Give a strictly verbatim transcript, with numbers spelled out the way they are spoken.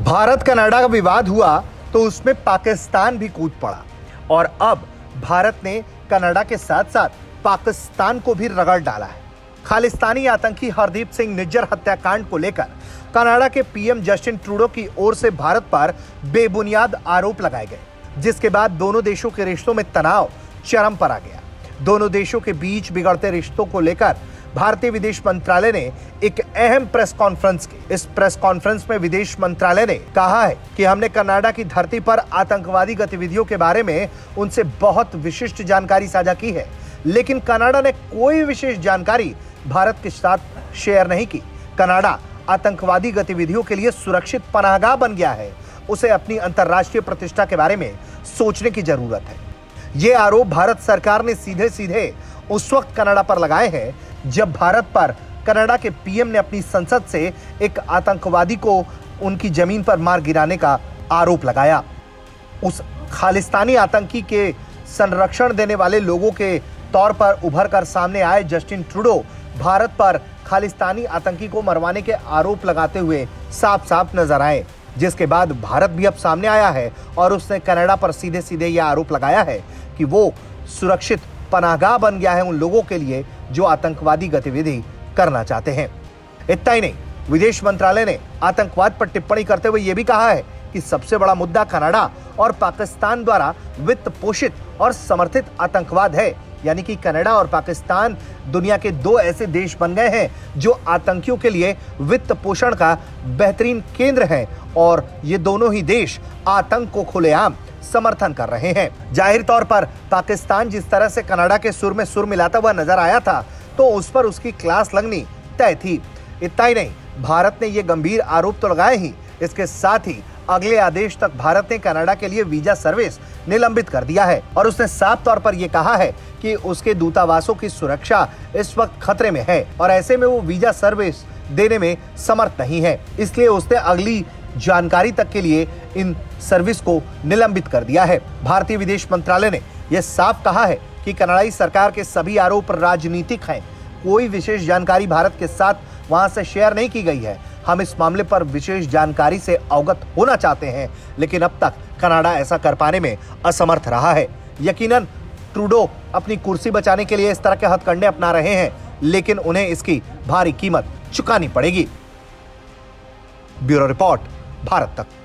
Bharat Canada का विवाद हुआ तो उसमें पाकिस्तान भी कूद पड़ा और अब भारत ने कनाडा के साथ साथ पाकिस्तान को भी रगड़ डाला है। खालिस्तानी आतंकी हरदीप सिंह निज्जर हत्याकांड को लेकर कनाडा के पीएम जस्टिन ट्रूडो की ओर से भारत पर बेबुनियाद आरोप लगाए गए, जिसके बाद दोनों देशों के रिश्तों में तनाव चरम पर आ गया। दोनों देशों के बीच बिगड़ते रिश्तों को लेकर भारतीय विदेश मंत्रालय ने एक अहम प्रेस कॉन्फ्रेंस की। इस प्रेस कॉन्फ्रेंस में विदेश मंत्रालय ने कहा है कि हमने कनाडा की धरती पर आतंकवादी गतिविधियों के बारे में उनसे बहुत विशिष्ट जानकारी साझा की है, लेकिन कनाडा ने कोई विशेष जानकारी भारत के साथ शेयर नहीं की। कनाडा आतंकवादी गतिविधियों के लिए सुरक्षित पनाहगाह बन गया है। उसे अपनी अंतर्राष्ट्रीय प्रतिष्ठा के बारे में सोचने की जरूरत है। ये आरोप भारत सरकार ने सीधे सीधे उस वक्त कनाडा पर लगाए हैं जब भारत पर कनाडा के पीएम ने अपनी संसद से एक आतंकवादी को उनकी जमीन पर मार गिराने का आरोप लगाया। उस खालिस्तानी आतंकी के संरक्षण देने वाले लोगों के तौर पर उभर कर सामने आए जस्टिन ट्रूडो भारत पर खालिस्तानी आतंकी को मरवाने के आरोप लगाते हुए साफ साफ नजर आए, जिसके बाद भारत भी अब सामने आया है और उसने कनाडा पर सीधे सीधे यह आरोप लगाया है कि वो सुरक्षित पनाहगाह बन गया है उन लोगों के लिए जो आतंकवादी गतिविधि करना चाहते हैं। इतना ही नहीं, विदेश मंत्रालय ने आतंकवाद पर टिप्पणी करते हुए यह भी कहा है कि सबसे बड़ा मुद्दा कनाडा और पाकिस्तान द्वारा वित्त पोषित और समर्थित आतंकवाद है। यानी कि कनाडा और पाकिस्तान दुनिया के दो ऐसे देश बन गए हैं जो आतंकियों के लिए वित्त पोषण का बेहतरीन केंद्र है और ये दोनों ही देश आतंक को खुलेआम समर्थन कर रहे हैं। जाहिर तौर पर पाकिस्तान जिस तरह से कनाडा के सुर में सुर मिलाता हुआ नजर आया था तो उस पर उसकी क्लास लगनी तय थी। इतना ही नहीं, भारत ने ये गंभीर आरोप तो लगाए ही, इसके साथ ही अगले आदेश तक भारत ने कनाडा के लिए वीजा सर्विस निलंबित कर दिया है और उसने साफ तौर पर यह कहा है कि उसके दूतावासों की सुरक्षा इस वक्त खतरे में है और ऐसे में वो वीजा सर्विस देने में समर्थ नहीं है। इसलिए उसने अगली जानकारी तक के लिए इन सर्विस को निलंबित कर दिया है। भारतीय विदेश मंत्रालय ने यह साफ कहा है कि कनाडाई सरकार के सभी आरोप राजनीतिक हैं। कोई विशेष जानकारी भारत के साथ वहां से शेयर नहीं की गई है। हम इस मामले पर विशेष जानकारी से अवगत होना चाहते हैं, लेकिन अब तक कनाडा ऐसा कर पाने में असमर्थ रहा है। यकीनन ट्रूडो अपनी कुर्सी बचाने के लिए इस तरह के हथकंडे अपना रहे हैं, लेकिन उन्हें इसकी भारी कीमत चुकानी पड़ेगी। ब्यूरो रिपोर्ट, भारत तक।